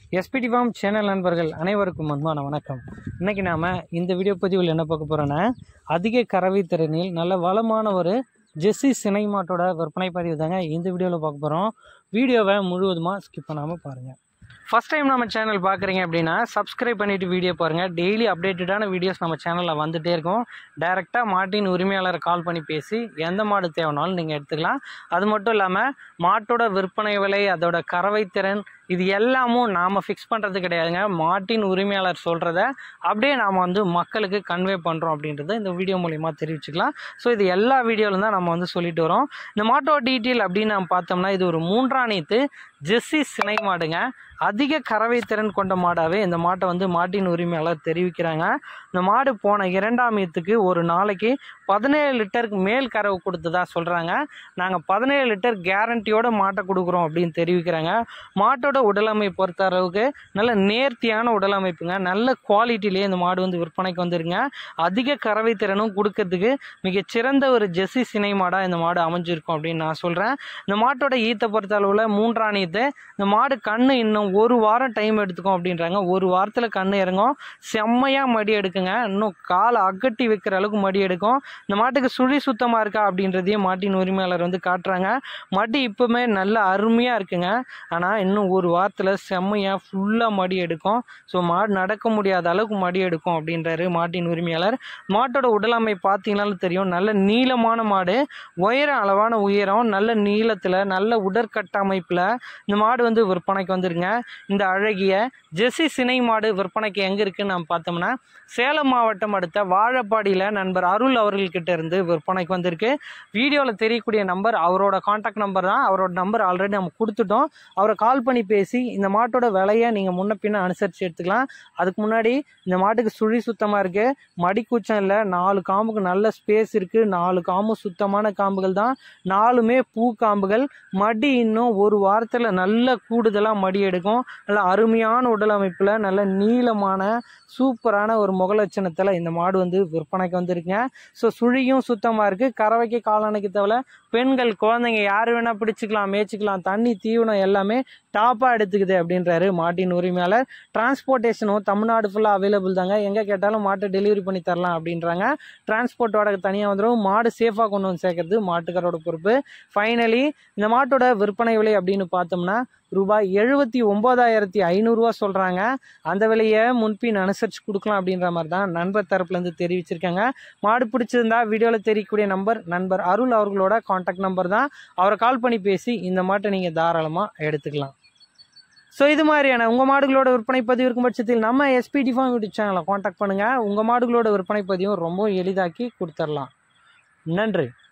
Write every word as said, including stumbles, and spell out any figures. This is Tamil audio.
எஸ்பிடி ஃபார்ம் சேனல் நண்பர்கள் அனைவருக்கும் அன்பான வணக்கம். இன்றைக்கி நாம் இந்த வீடியோ பதிவில் என்ன பார்க்க போகிறோன்னா, அதிக கறவை திறனில் நல்ல வளமான ஒரு ஜெர்சி சினை மாட்டோட விற்பனை பதிவு தாங்க இந்த வீடியோவில் பார்க்க போகிறோம். வீடியோவை முழுவதுமாக ஸ்கிப் பண்ணாமல் பாருங்கள். ஃபஸ்ட் டைம் நம்ம சேனல் பார்க்குறீங்க அப்படின்னா சப்ஸ்கிரைப் பண்ணிவிட்டு வீடியோ பாருங்கள். டெய்லி அப்டேட்டடான வீடியோஸ் நம்ம சேனலில் வந்துகிட்டே இருக்கும். டைரெக்டாக மாட்டின் உரிமையாளரை கால் பண்ணி பேசி எந்த மாடு தேவைனாலும் நீங்கள் எடுத்துக்கலாம். அது மட்டும் இல்லாமல் மாட்டோட விற்பனை விலை, அதோட கறவை திறன், இது எல்லாமும் நாம் ஃபிக்ஸ் பண்ணுறது கிடையாதுங்க. மாட்டின் உரிமையாளர் சொல்கிறத அப்படியே நாம் வந்து மக்களுக்கு கன்வே பண்ணுறோம் அப்படின்றத இந்த வீடியோ மூலிமா தெரிவிச்சுக்கலாம். ஸோ இது எல்லா வீடியோவிலும் தான் நம்ம வந்து சொல்லிட்டு வரோம். இந்த மாட்டோட டீட்டெயில் அப்படின்னு நம்ம பார்த்தோம்னா, இது ஒரு மூன்றாணித்து ஜெர்சி சினை மாடுங்க. அதிக கறவை திறன் கொண்ட மாடாகவே இந்த மாட்டை வந்து மாட்டின் உரிமையாளர் தெரிவிக்கிறாங்க. இந்த மாடு போன இரண்டாம் ஈத்துக்கு ஒரு நாளைக்கு பதினேழு லிட்டருக்கு மேல் கறவை கொடுத்ததா சொல்கிறாங்க. நாங்கள் பதினேழு லிட்டர் கேரண்டியோட மாட்டை கொடுக்குறோம் அப்படின்னு தெரிவிக்கிறாங்க. மாட்டோட உடலமை பொறுத்த அளவுக்கு நல்ல நேர்த்தியான உடலமைப்புங்க. நல்ல குவாலிட்டிலேயே இந்த மாடு வந்து விற்பனைக்கு வந்துருங்க. அதிக கறவை திறனும் கொடுக்கறதுக்கு மிகச்சிறந்த ஒரு ஜெர்சி சினை மாடாக இந்த மாடு அமைஞ்சிருக்கும் அப்படின்னு நான் சொல்கிறேன். இந்த மாட்டோட ஈத்தை பொறுத்த அளவில் மூன்றாம் ஈத்து. இந்த மாடு கண்ணு இன்னும் ஒரு வாரம் டைம் எடுத்துக்கும் அப்படின்றாங்க. ஒரு வாரத்தில் கண்ணு இறங்கும். செம்மையாக மடி எடுக்குங்க. இன்னும் காலை அகட்டி வைக்கிற அளவுக்கு மடி எடுக்கும். இந்த மாட்டுக்கு சுழி சுத்தமாக இருக்கா அப்படின்றதையும் மாட்டின் உரிமையாளர் வந்து காட்டுறாங்க. மடி இப்போவுமே நல்ல அருமையாக இருக்குங்க. ஆனால் இன்னும் ஒரு வாரத்தில் செம்மையாக ஃபுல்லாக மடி எடுக்கும். ஸோ மாடு நடக்க முடியாத அளவுக்கு மடி எடுக்கும் அப்படின்றாரு மாட்டின் உரிமையாளர். மாட்டோட உடலமை பார்த்தீங்கன்னாலும் தெரியும். நல்ல நீளமான மாடு, உயரம் அளவான உயரம், நல்ல நீளத்தில் நல்ல உடற்கட்டமைப்பில் இந்த மாடு வந்து விற்பனைக்கு வந்துருங்க. இந்த அழகிய ஜெர்சி சினை மாடு விற்பனைக்கு எங்கே இருக்குன்னு நம்ம பார்த்தோம்னா, சேலம் மாவட்டம் அடுத்த வாழப்பாடியில் நண்பர் அருள் அவர்கள்கிட்ட இருந்து விற்பனைக்கு வந்திருக்கு. வீடியோவில் தெரியக்கூடிய நம்பர் அவரோட கான்டாக்ட் நம்பர் தான். அவரோட நம்பர் ஆல்ரெடி நம்ம கொடுத்துட்டோம். அவரை கால் பண்ணி பேசி இந்த மாட்டோட விலையை நீங்கள் முன்ன பின்ன அனுசரித்து எடுத்துக்கலாம். அதுக்கு முன்னாடி இந்த மாட்டுக்கு சுழி சுத்தமாக இருக்குது, மடி கூச்சம் இல்லை, நாலு காம்புக்கு நல்ல ஸ்பேஸ் இருக்குது. நாலு காம்பு சுத்தமான காம்புகள் தான், நாலுமே பூ காம்புகள். மடி இன்னும் ஒரு வாரத்தில் நல்ல கூடுதலாக மடி எடுக்கும். நல்ல அருமையான உடல் அமைப்பில் நல்ல நீளமான சூப்பரான ஒரு முகலட்சணத்தில் இந்த மாடு வந்து விற்பனைக்கு வந்துருக்குங்க. ஸோ சுழியும் சுத்தமாக இருக்குது. கறவைக்கு காலணைக்கு தேவை. பெண்கள், குழந்தைங்க யார் வேணால் பிடிச்சிக்கலாம், மேய்ச்சிக்கலாம். தண்ணி, தீவனம் எல்லாமே டாப்பாக எடுத்துக்குது அப்படின்றாரு மாட்டின் உரிமையாளர். டிரான்ஸ்போர்ட்டேஷனும் தமிழ்நாடு ஃபுல்லாக அவைலபிள் தாங்க. எங்கே கேட்டாலும் மாட்டை டெலிவரி பண்ணி தரலாம் அப்படின்றாங்க. டிரான்ஸ்போர்ட்டோட தனியாக வந்துடும். மாடு சேஃபாக கொண்டு வந்து சேர்க்கறது மாட்டுக்காரோட பொறுப்பு. ஃபைனலி இந்த மாட்டோட விற்பனை விலை அப்படின்னு பார்த்தோம்னா ரூபாய் எழுபத்தி ஒன்பதாயிரத்தி ஐநூறுரூவா சொல்கிறாங்க. அந்த விலையை முன்பின் அனுசரித்து கொடுக்கலாம் அப்படின்ற மாதிரி தான் நண்பர் தரப்புலேருந்து தெரிவிச்சிருக்காங்க. மாடு பிடிச்சிருந்தா வீடியோவில் தெரியக்கூடிய நம்பர் நண்பர் அருள் அவர்களோட கான்டாக்ட் நம்பர் தான். அவரை கால் பண்ணி பேசி இந்த மாட்டை நீங்கள் தாராளமாக எடுத்துக்கலாம். ஸோ இது மாதிரியான உங்கள் மாடுகளோட விற்பனை பதிவு இருக்கும் பட்சத்தில் நம்ம எஸ்பிடி ஃபார்ம் யூடியூப் சேனலை கான்டாக்ட் பண்ணுங்கள். உங்கள் மாடுகளோட விற்பனை பதிவும் ரொம்ப எளிதாக்கி கொடுத்துடலாம். நன்றி.